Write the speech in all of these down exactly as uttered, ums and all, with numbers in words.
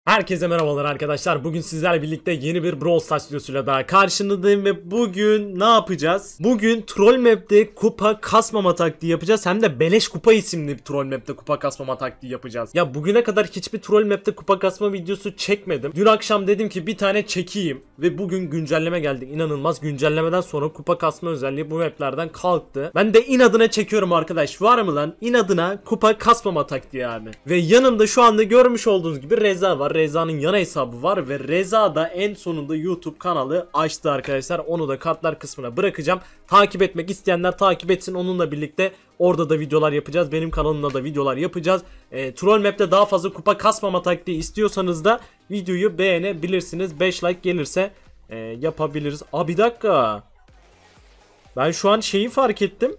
Herkese merhabalar arkadaşlar. Bugün sizlerle birlikte yeni bir Brawl Stars videosuyla daha karşınızdayım ve bugün ne yapacağız? Bugün Troll Map'te kupa kasmama taktiği yapacağız. Hem de Beleş Kupa isimli bir Troll Map'te kupa kasmama taktiği yapacağız. Ya bugüne kadar hiçbir Troll Map'te kupa kasma videosu çekmedim. Dün akşam dedim ki bir tane çekeyim ve bugün güncelleme geldi. İnanılmaz, güncellemeden sonra kupa kasma özelliği bu map'lerden kalktı. Ben de inadına çekiyorum arkadaş. Var mı lan? İnadına kupa kasmama taktiği abi. Ve yanımda şu anda görmüş olduğunuz gibi Reza var. Reza'nın yana hesabı var ve Reza da en sonunda YouTube kanalı açtı arkadaşlar. Onu da kartlar kısmına bırakacağım. Takip etmek isteyenler takip etsin. Onunla birlikte orada da videolar yapacağız. Benim kanalımda da videolar yapacağız. E, Troll Map'te daha fazla kupa kasmama taktiği istiyorsanız da videoyu beğenebilirsiniz. beş like gelirse e, yapabiliriz. Aa, bir dakika. Ben şu an şeyi fark ettim.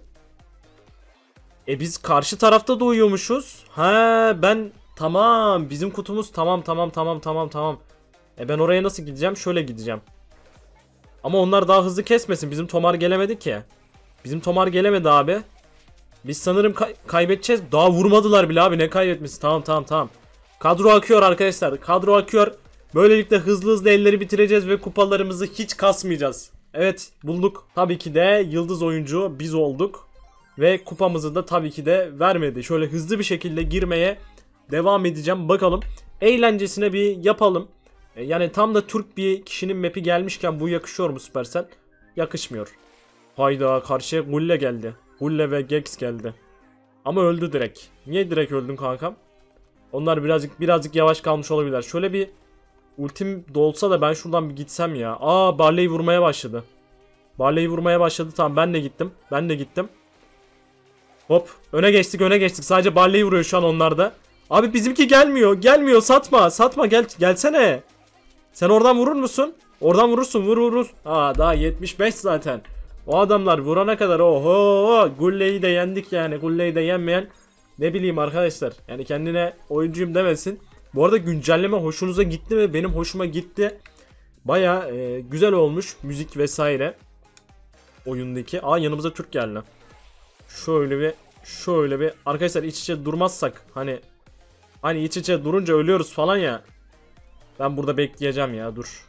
E biz karşı tarafta da uyuyormuşuz. Ha ben... Tamam, bizim kutumuz tamam tamam tamam tamam tamam. E ben oraya nasıl gideceğim? Şöyle gideceğim. Ama onlar daha hızlı kesmesin. Bizim Tomar gelemedi ki. Bizim Tomar gelemedi abi. Biz sanırım kay kaybedeceğiz. Daha vurmadılar bile abi, ne kaybetmesi? Tamam tamam tamam. Kadro akıyor arkadaşlar. Kadro akıyor. Böylelikle hızlı hızlı elleri bitireceğiz ve kupalarımızı hiç kasmayacağız. Evet, bulduk. Tabii ki de yıldız oyuncu biz olduk. Ve kupamızı da tabii ki de vermedi. Şöyle hızlı bir şekilde girmeye devam edeceğim. Bakalım. Eğlencesine bir yapalım. E, yani tam da Türk bir kişinin map'i gelmişken bu yakışıyor mu Supercell? Yakışmıyor. Hayda, karşıya Gulle geldi. Gulle ve Gex geldi. Ama öldü direkt. Niye direkt öldün kankam? Onlar birazcık birazcık yavaş kalmış olabilirler. Şöyle bir ultim dolsa da ben şuradan bir gitsem ya. Aa, Barley'i vurmaya başladı. Barley'i vurmaya başladı. Tamam, ben de gittim. Ben de gittim. Hop. Öne geçtik öne geçtik. Sadece Barley'i vuruyor şu an onlarda. Abi bizimki gelmiyor. Gelmiyor. Satma. Satma. Gel gelsene. Sen oradan vurur musun? Oradan vurursun. Vur vurur. Aa, daha yetmiş beş zaten. O adamlar vurana kadar oho. Gulle'yi de yendik yani. Gulle'yi de yenmeyen ne bileyim arkadaşlar. Yani kendine oyuncuyum demesin. Bu arada güncelleme hoşunuza gitti mi? Benim hoşuma gitti. Baya e, güzel olmuş. Müzik vesaire. Oyundaki. Aa, yanımıza Türk geldi. Şöyle bir şöyle bir arkadaşlar, iç içe durmazsak hani Hani iç içe durunca ölüyoruz falan ya. Ben burada bekleyeceğim ya, dur.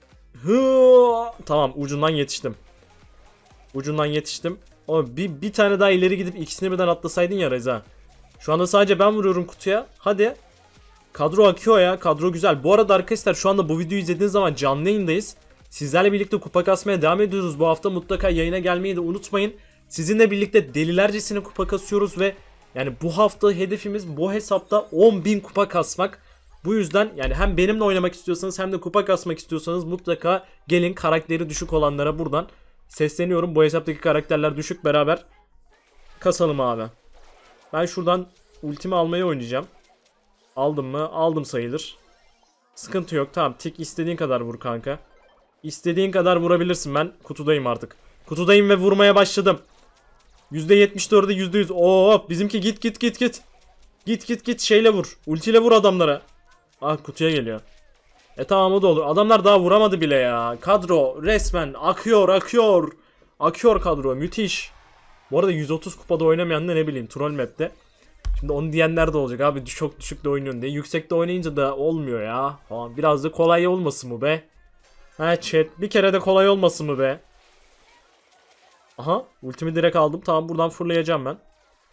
Hı, tamam, ucundan yetiştim. Ucundan yetiştim. O bir, bir tane daha ileri gidip ikisini birden atlasaydın ya Reza. Şu anda sadece ben vuruyorum kutuya. Hadi. Kadro akıyor ya. Kadro güzel. Bu arada arkadaşlar şu anda bu videoyu izlediğiniz zaman canlı yayındayız. Sizlerle birlikte kupa kasmaya devam ediyoruz. Bu hafta mutlaka yayına gelmeyi de unutmayın. Sizinle birlikte delilercesine kupa kasıyoruz ve yani bu hafta hedefimiz bu hesapta on bin kupa kasmak. Bu yüzden yani hem benimle oynamak istiyorsanız hem de kupa kasmak istiyorsanız mutlaka gelin, karakteri düşük olanlara buradan sesleniyorum. Bu hesaptaki karakterler düşük, beraber kasalım abi. Ben şuradan ultimi almayı oynayacağım. Aldım mı? Aldım sayılır. Sıkıntı yok, tamam. Tik istediğin kadar vur kanka. İstediğin kadar vurabilirsin, ben kutudayım artık. Kutudayım ve vurmaya başladım. yüzde yetmiş dörde yüzde yüz. Oo, bizimki git git git git. Git git git şeyle vur. Ultiyle vur adamlara. Ah, kutuya geliyor. E tamam, o da olur. Adamlar daha vuramadı bile ya. Kadro resmen akıyor akıyor. Akıyor kadro, müthiş. Bu arada yüz otuz kupada oynamayan da ne bileyim Troll Map'te. Şimdi onu diyenler de olacak abi, çok düşükte oynuyorsun diye. Yüksekte oynayınca da olmuyor ya. Tamam, biraz da kolay olmasın mı be? Ha chat, bir kere de kolay olmasın mı be? Aha, ultimi direkt aldım. Tamam, buradan fırlayacağım ben.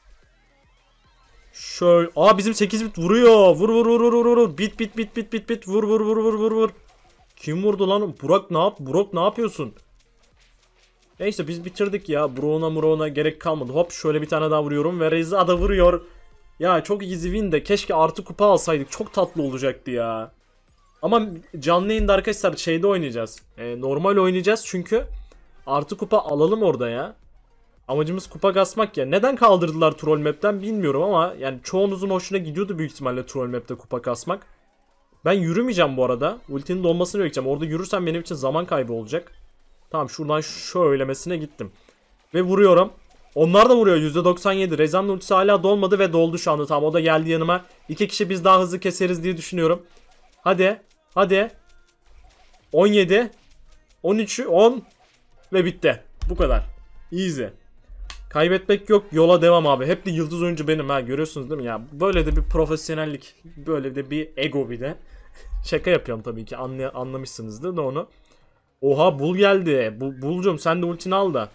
Şöyle. Aa, bizim sekiz bit vuruyor. Vur vur vur vur vur. Bit bit bit bit bit bit. Vur vur vur vur vur vur. Kim vurdu lan? Burak ne yap? Burak ne yapıyorsun? Neyse, biz bitirdik ya. Burak'ına Murak'ına gerek kalmadı. Hop, şöyle bir tane daha vuruyorum ve Reza da vuruyor. Ya çok easy win de keşke artı kupa alsaydık. Çok tatlı olacaktı ya. Ama canlı yayında arkadaşlar şeyde oynayacağız. Ee, normal oynayacağız çünkü artı kupa alalım orada ya. Amacımız kupa kasmak ya. Neden kaldırdılar Troll Map'ten bilmiyorum ama yani çoğunuzun hoşuna gidiyordu büyük ihtimalle Troll Map'te kupa kasmak. Ben yürümeyeceğim bu arada. Ultinin dolmasını bekleyeceğim. Orada yürürsem benim için zaman kaybı olacak. Tamam, şuradan şöylemesine gittim. Ve vuruyorum. Onlar da vuruyor, yüzde doksan yedi. Reza'nın ultisi hala dolmadı ve doldu şu anda. Tamam, o da geldi yanıma. İki kişi biz daha hızlı keseriz diye düşünüyorum. Hadi. Hadi. on yedi. on üç. on. Ve bitti. Bu kadar. Easy. Kaybetmek yok, yola devam abi. Hep de yıldız oyuncu benim ha, görüyorsunuz değil mi ya? Böyle de bir profesyonellik, böyle de bir ego bir de. Şaka yapıyorum tabii ki. Anlay anlamışsınızdır da onu. Oha bul geldi. Bu Bulcum sen de ultini al da.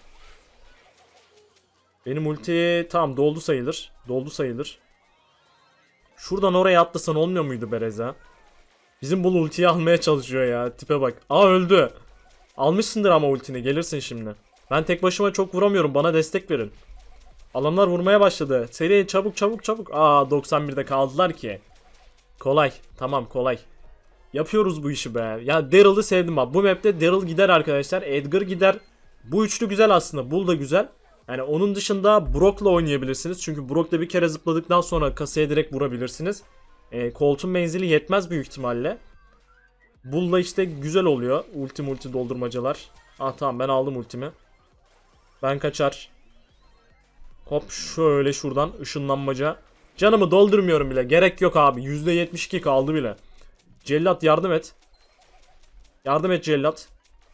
Benim ulti tamam doldu sayılır. Doldu sayılır. Şuradan oraya atlasan olmuyor muydu Bereza? Bizim Bul ultiyi almaya çalışıyor ya. Tipe bak. Aa öldü. Almışsındır ama ultini. Gelirsin şimdi. Ben tek başıma çok vuramıyorum. Bana destek verin. Adamlar vurmaya başladı. Seri çabuk çabuk çabuk. Aa doksan birde kaldılar ki. Kolay. Tamam kolay. Yapıyoruz bu işi be. Ya Daryl'ı sevdim abi. Bu map'te Daryl gider arkadaşlar. Edgar gider. Bu üçlü güzel aslında. Bull da güzel. Yani onun dışında Brock'la oynayabilirsiniz. Çünkü Brock'la bir kere zıpladıktan sonra kasaya direkt vurabilirsiniz. E, Colt'un menzili yetmez büyük ihtimalle. Bull'la işte güzel oluyor. Ulti multi doldurmacalar. Ah tamam ben aldım ultimi. Ben kaçar. Hop şöyle şuradan ışınlanmaca. Canımı doldurmuyorum bile. Gerek yok abi. yüzde yetmiş iki kaldı bile. Cellat yardım et. Yardım et Cellat.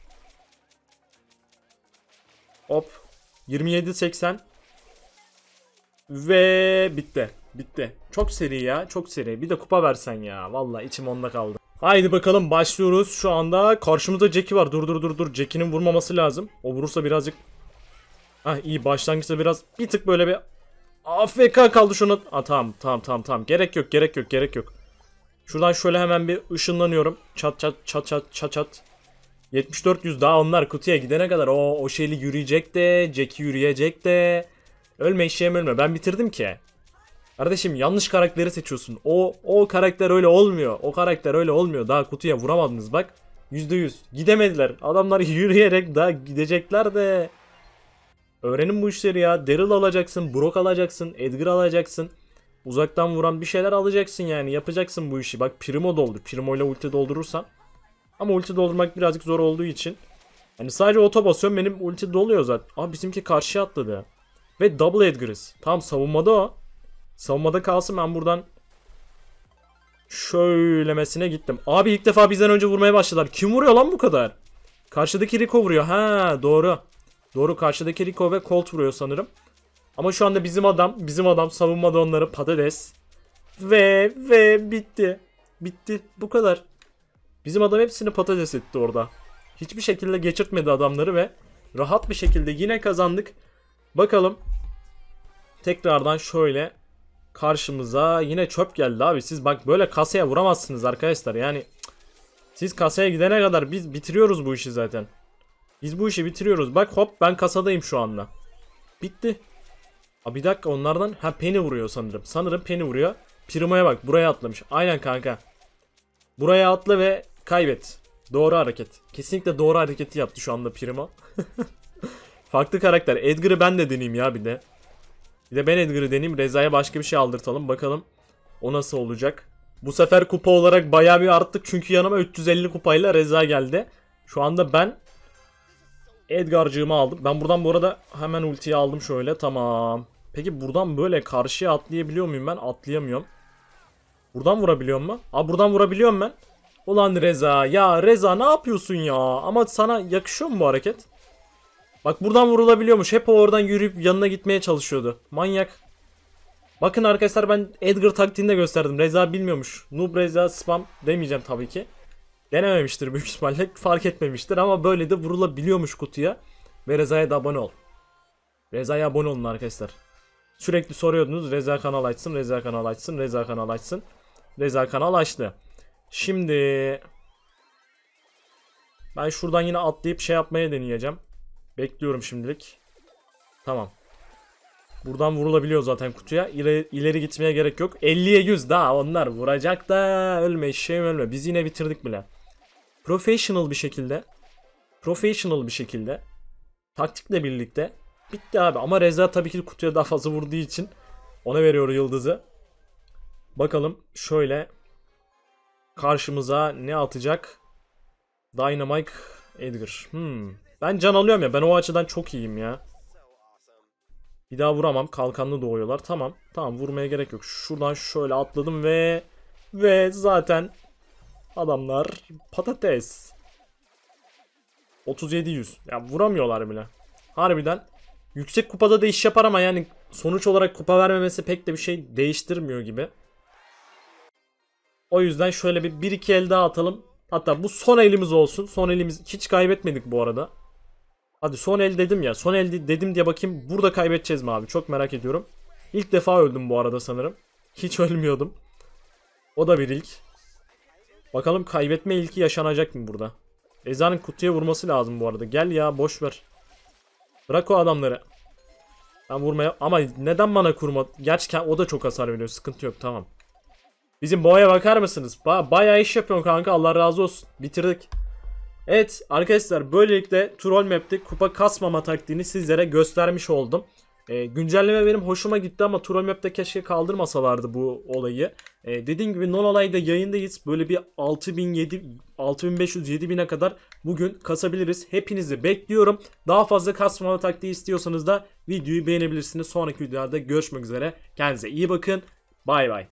Hop. yirmi yedi seksen. Ve bitti. Bitti. Çok seri ya. Çok seri. Bir de kupa versen ya. Vallahi içim onda kaldı. Haydi bakalım başlıyoruz. Şu anda karşımızda Jackie var. Dur dur dur dur. Jackie'nin vurmaması lazım. O vurursa birazcık. Ah iyi başlangıçta biraz bir tık böyle bir A F K kaldı şuna. Aa tamam tamam tamam tamam. Gerek yok gerek yok gerek yok. Şuradan şöyle hemen bir ışınlanıyorum. Çat çat çat çat çat çat. yetmiş dört yüz daha onlar kutuya gidene kadar o o şeyli yürüyecek de, Jackie yürüyecek de. Ölme eşeğim ölme. Ben bitirdim ki. Kardeşim yanlış karakteri seçiyorsun. O o karakter öyle olmuyor. O karakter öyle olmuyor. Daha kutuya vuramadınız bak. yüzde yüz. Gidemediler. Adamlar yürüyerek daha gidecekler de. Öğrenin bu işleri ya. Daryl alacaksın, Brock alacaksın, Edgar alacaksın. Uzaktan vuran bir şeyler alacaksın yani. Yapacaksın bu işi. Bak Primo doldu. Primo ile ulti doldurursan. Ama ulti doldurmak birazcık zor olduğu için. Hani sadece oto basıyorum benim ulti doluyor zaten. Aa bizimki karşıya atladı. Ve double Edgar'ız. Tam savunmada o. Savunmada kalsın ben buradan şöylemesine gittim. Abi ilk defa bizden önce vurmaya başladılar. Kim vuruyor lan bu kadar? Karşıdaki Rico vuruyor. Ha doğru. Doğru karşıdaki Rico ve Colt vuruyor sanırım. Ama şu anda bizim adam, bizim adam savunmada onları patates. Ve ve bitti. Bitti. Bu kadar. Bizim adam hepsini patates etti orada. Hiçbir şekilde geçirtmedi adamları ve rahat bir şekilde yine kazandık. Bakalım. Tekrardan şöyle karşımıza yine çöp geldi abi. Siz bak böyle kasaya vuramazsınız arkadaşlar. Yani siz kasaya gidene kadar biz bitiriyoruz bu işi zaten. Biz bu işi bitiriyoruz. Bak hop ben kasadayım şu anda. Bitti. Aa, bir dakika onlardan ha Penny vuruyor sanırım. Sanırım Penny vuruyor. Primo'ya bak buraya atlamış. Aynen kanka. Buraya atla ve kaybet. Doğru hareket. Kesinlikle doğru hareketi yaptı şu anda Primo. Farklı karakter. Edgar'ı ben de deneyeyim ya bir de. Bir de ben Edgar'ı deneyeyim. Reza'ya başka bir şey aldırtalım. Bakalım o nasıl olacak. Bu sefer kupa olarak bayağı bir arttık. Çünkü yanıma üç yüz elli kupayla Reza geldi. Şu anda ben Edgar'cığımı aldım. Ben buradan bu arada hemen ultiyi aldım şöyle. Tamam. Peki buradan böyle karşıya atlayabiliyor muyum ben? Atlayamıyorum. Buradan vurabiliyor mu? Aa buradan vurabiliyorum ben. Ulan Reza. Ya Reza ne yapıyorsun ya? Ama sana yakışıyor mu bu hareket? Bak buradan vurulabiliyormuş. Hep o oradan yürüyüp yanına gitmeye çalışıyordu. Manyak. Bakın arkadaşlar ben Edgar taktiğini de gösterdim. Reza bilmiyormuş. Noob Reza spam demeyeceğim tabii ki. Denememiştir büyük ihtimalle. Fark etmemiştir ama böyle de vurulabiliyormuş kutuya. Ve Reza'ya da abone ol. Reza'ya abone olun arkadaşlar. Sürekli soruyordunuz Reza kanal açsın, Reza kanal açsın, Reza kanal açsın. Reza kanal açtı. Şimdi ben şuradan yine atlayıp şey yapmaya deneyeceğim. Bekliyorum şimdilik. Tamam. Buradan vurulabiliyor zaten kutuya. İleri, ileri gitmeye gerek yok. elliye yüz daha onlar vuracak da ölme şey ölme. Biz yine bitirdik bile. Professional bir şekilde. Professional bir şekilde. Taktikle birlikte. Bitti abi ama Reza tabii ki kutuya daha fazla vurduğu için ona veriyor yıldızı. Bakalım şöyle karşımıza ne atacak? Dynamite Edgar. Hmm. Ben can alıyorum ya. Ben o açıdan çok iyiyim ya. Bir daha vuramam. Kalkanlı doğuyorlar. Tamam. Tamam vurmaya gerek yok. Şuradan şöyle atladım ve ve zaten adamlar patates. otuz yedi yüz. Ya vuramıyorlar bile. Harbiden yüksek kupada da iş yapar ama yani sonuç olarak kupa vermemesi pek de bir şey değiştirmiyor gibi. O yüzden şöyle bir bir iki el daha atalım. Hatta bu son elimiz olsun. Son elimiz hiç kaybetmedik bu arada. Hadi son el dedim ya. Son el dedim diye bakayım. Burada kaybedeceğiz mi abi? Çok merak ediyorum. İlk defa öldüm bu arada sanırım. Hiç ölmüyordum. O da bir ilk. Bakalım kaybetme ilki yaşanacak mı burada? Eza'nın kutuya vurması lazım bu arada. Gel ya boş ver. Bırak o adamları. Ben vurmaya... Ama neden bana kurma... Gerçekten o da çok hasar veriyor. Sıkıntı yok, tamam. Bizim boğaya bakar mısınız? Ba bayağı iş yapıyorsun kanka. Allah razı olsun. Bitirdik. Evet arkadaşlar, böylelikle Troll Map'te kupa kasmama taktiğini sizlere göstermiş oldum. Ee, güncelleme benim hoşuma gitti ama Troll Map'te keşke kaldırmasalardı bu olayı. Ee, dediğim gibi non olayda yayındayız. Böyle bir altı bin beş yüz yedi bine kadar bugün kasabiliriz. Hepinizi bekliyorum. Daha fazla kasmama taktiği istiyorsanız da videoyu beğenebilirsiniz. Sonraki videolarda görüşmek üzere. Kendinize iyi bakın. Bay bay.